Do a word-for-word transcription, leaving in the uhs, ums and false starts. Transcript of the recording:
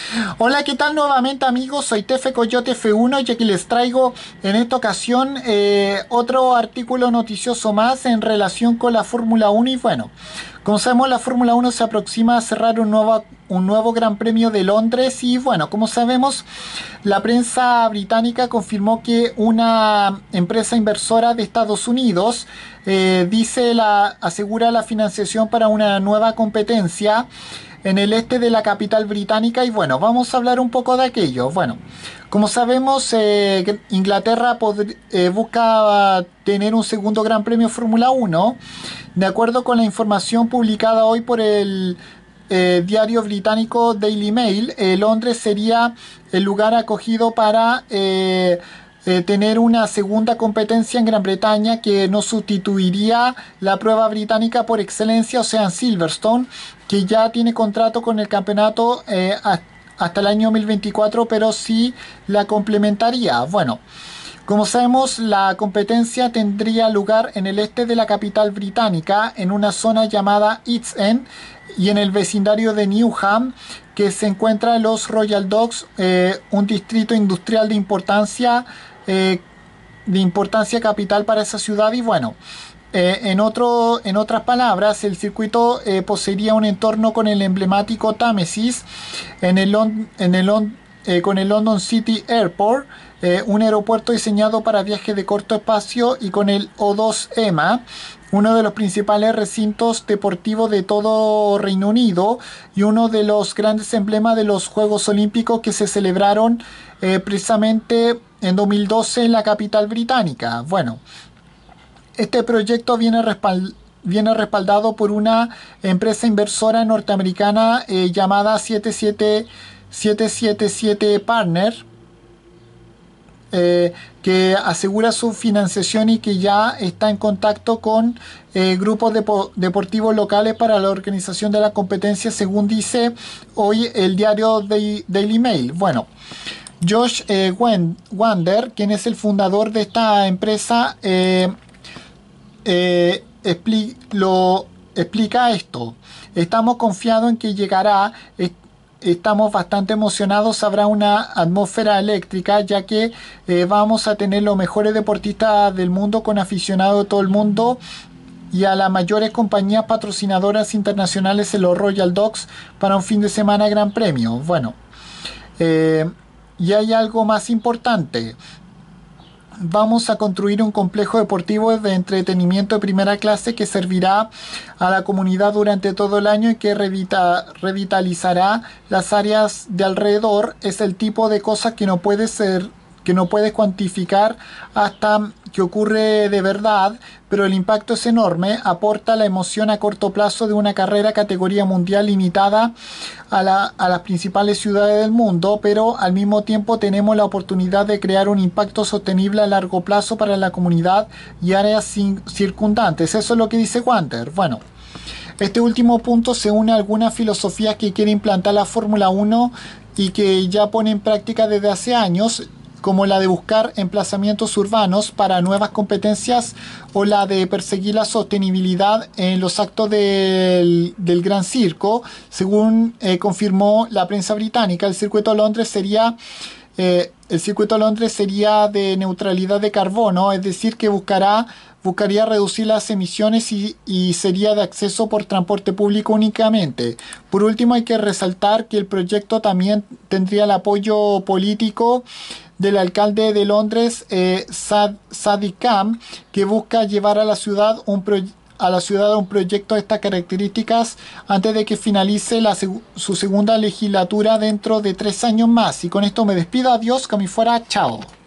Hola, ¿qué tal nuevamente amigos? Soy Tefe Coyote F uno y aquí les traigo en esta ocasión eh, otro artículo noticioso más en relación con la Fórmula uno y bueno, como sabemos la Fórmula uno se aproxima a cerrar un nuevo, un nuevo Gran Premio de Londres y bueno, como sabemos la prensa británica confirmó que una empresa inversora de Estados Unidos eh, dice la, asegura la financiación para una nueva competencia en el este de la capital británica y bueno, vamos a hablar un poco de aquello. Bueno, como sabemos, eh, Inglaterra eh, busca tener un segundo Gran Premio Fórmula uno. De acuerdo con la información publicada hoy por el eh, diario británico Daily Mail, eh, Londres sería el lugar acogido para eh, eh, tener una segunda competencia en Gran Bretaña que no sustituiría la prueba británica por excelencia, o sea, en Silverstone, que ya tiene contrato con el campeonato eh, hasta el año dos mil veinticuatro, pero sí la complementaría. Bueno, como sabemos, la competencia tendría lugar en el este de la capital británica, en una zona llamada East End y en el vecindario de Newham, que se encuentra en los Royal Docks, eh, un distrito industrial de importancia, eh, de importancia capital para esa ciudad. Y bueno, eh, en, otro, en otras palabras, el circuito eh, poseería un entorno con el emblemático Támesis, en el, en el, eh, con el London City Airport, eh, un aeropuerto diseñado para viajes de corto espacio, y con el O dos EMA, uno de los principales recintos deportivos de todo Reino Unido y uno de los grandes emblemas de los Juegos Olímpicos que se celebraron eh, precisamente en dos mil doce en la capital británica. Bueno, este proyecto viene, respald viene respaldado por una empresa inversora norteamericana eh, llamada siete siete siete Partner, eh, que asegura su financiación y que ya está en contacto con eh, grupos depo deportivos locales para la organización de la competencia, según dice hoy el diario Daily Mail. Bueno, Josh eh, Wander, quien es el fundador de esta empresa, eh, Eh, expli lo explica esto. Estamos confiados en que llegará. Est estamos bastante emocionados. Habrá una atmósfera eléctrica, ya que eh, vamos a tener los mejores deportistas del mundo, con aficionados de todo el mundo, y a las mayores compañías patrocinadoras internacionales en los Royal Docks para un fin de semana Gran Premio. Bueno, eh, y hay algo más importante. Vamos a construir un complejo deportivo de entretenimiento de primera clase que servirá a la comunidad durante todo el año y que revita, revitalizará las áreas de alrededor. Es el tipo de cosas que no puede ser, que no puedes cuantificar hasta que ocurre de verdad, pero el impacto es enorme. Aporta la emoción a corto plazo de una carrera categoría mundial limitada a, la, a las principales ciudades del mundo, pero al mismo tiempo tenemos la oportunidad de crear un impacto sostenible a largo plazo para la comunidad y áreas circundantes. Eso es lo que dice Wander. Bueno, este último punto se une a algunas filosofías que quiere implantar la Fórmula uno y que ya pone en práctica desde hace años, como la de buscar emplazamientos urbanos para nuevas competencias o la de perseguir la sostenibilidad en los actos del, del Gran Circo. Según eh, confirmó la prensa británica, el circuito de Londres sería eh, el circuito de Londres sería de neutralidad de carbono, es decir, que buscará buscaría reducir las emisiones y, y sería de acceso por transporte público únicamente. Por último, hay que resaltar que el proyecto también tendría el apoyo político del alcalde de Londres, eh, Sad, Sadiq Khan, que busca llevar a la ciudad un a la ciudad un proyecto de estas características antes de que finalice la, su segunda legislatura dentro de tres años más. Y con esto me despido. Adiós, que me fuera. Chao.